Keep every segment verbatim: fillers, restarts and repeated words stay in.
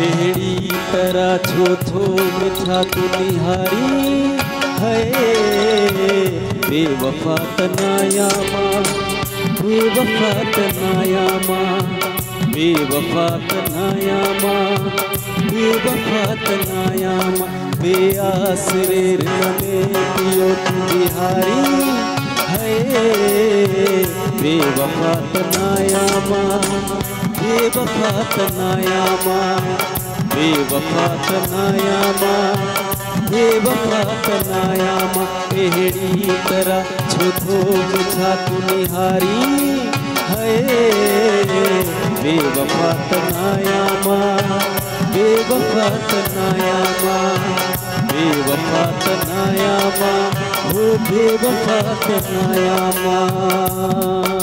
एड़ी तरह छो थो मिठा तू निहारी है बेवफा तनाया माँ बेवफा तनाया माँ बेवफा तनाया माँ बेवफा तनाया माँ बेआसरे रमे पियो तू बिहारी है बेवफा तनाया माँ बेवफा तनाया माँ बेवफा तनाया माँ बेवफा तनाया माँ एड़ी तरह छो थो मिठा तू निहारी है बेवफा तनाया माँ बेवफा तनाया माँ बेवफा तनाया माँ वो बेवफा तनाया माँ।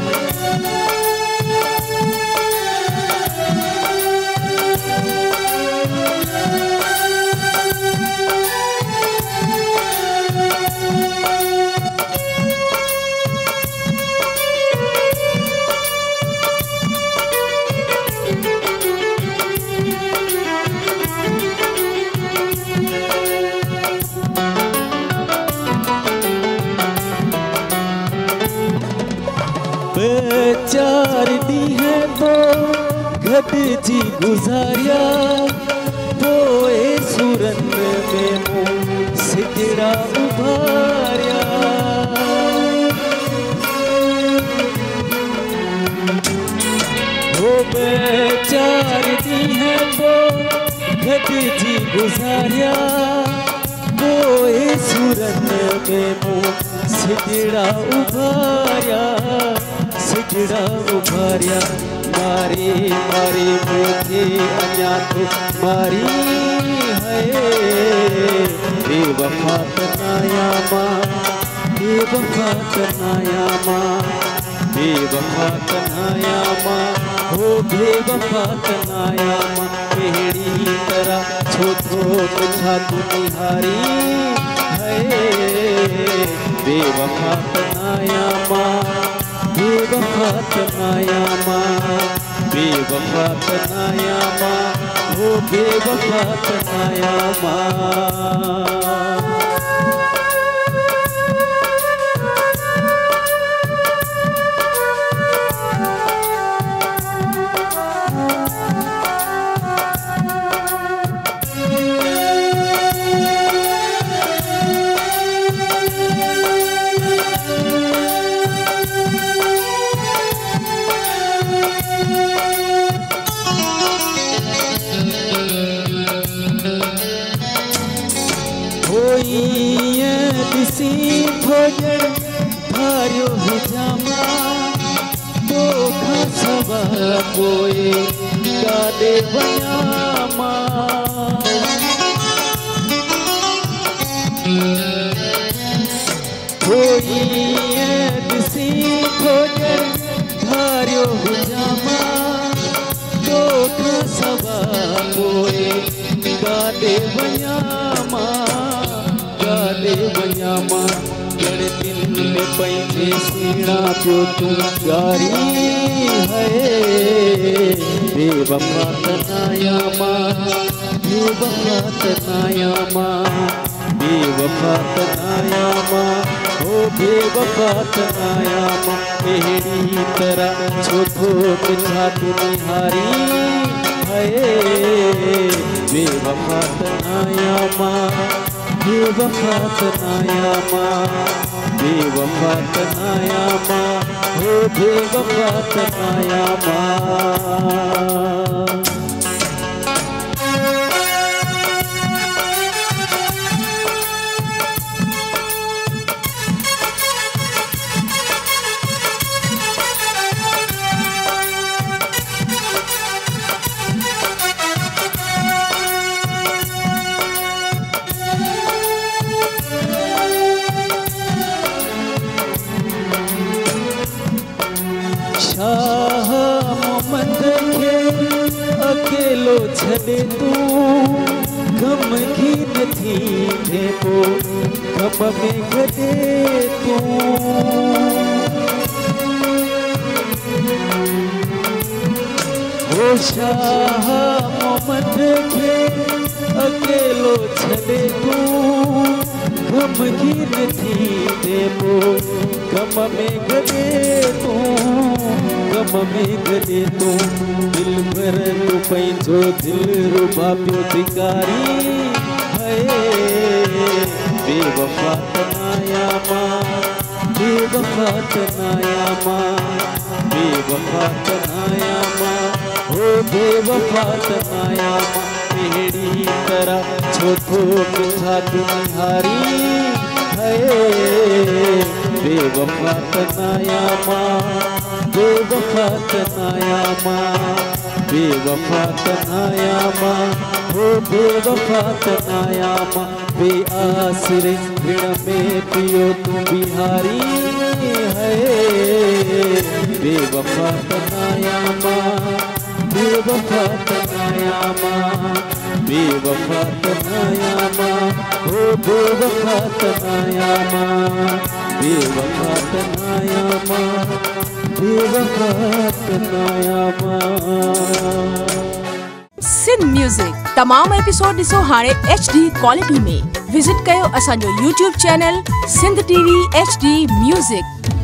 चार दी है तो घट जी गुजारिया पोए सुरन में मुँह सिकड़ा उभारिया हो बेचार दी है तो घट जी गुजारिया पोए सुरन में मुँह सिकड़ा उभारिया सिकड़ा उभारिया मारी मारी मुझे अन्या तो मारी है बेवफा तनाया माँ बेवफा तनाया माँ बेवफा तनाया माँ हो बेवफा तनाया माँ एड़ी तरह छो थो मिठा तू निहारी है बेवफा तनाया माँ बेवफा तनाया माँ बेवफा तनाया माँ वो बेवफा तनाया माँ। दिसी भोजन भार्यो हिजामा तो खसवा कोई गादे बयामा कोई दिसी भोजन भार्यो हिजामा तो खसवा कोई गादे बयामा गादे बयामा गड़ दिल में पैसे सीना जो तुम गारी है बेवफा तनाया माँ बेवफा तनाया माँ बेवफा तनाया माँ हो बेवफा तनाया माँ एड़ी तरह छो थो मिठा तू निहारी है बेवफा तनाया माँ बेवफा तनाया माँ बेवफा तनाया माँ हो बेवफा तनाया माँ। शाह मोहम्मद के अकेलो छड़े तू गम की नथी थे को गम में गदे तू हो ओ शाह मोहम्मद खे अकेलो छॾे तूं गमगीन थी देबो गम में गॾे तूं गम में गॾे तूं दिल भर तूं पंहिंजो दिल रुबा पियो भिकारी है बेवफा तनाया मां बेवफा तनाया मां बेवफा तनाया मां हो बेवफा तनाया मां अहिड़ी तरह छो थो मिठा तुम्हारी है बेवफा तनाया मां बेवफा तनाया मां बेवफा तनाया मां हो बेवफा तनाया मां बेआसरे ऋण में पियो तू बिहारी है बेवफा तनाया मां बेवफा तनाया मां बेवफा तनाया मां हो बेवफा तनाया मां बेवफा तनाया मां बेवफा तनाया मां। सिंध म्यूजिक तमाम एपिसोड ॾिसो हाणे एच डी क्वालिटी में। विजिट कयो असांजो YouTube channel Sindh TV H D music.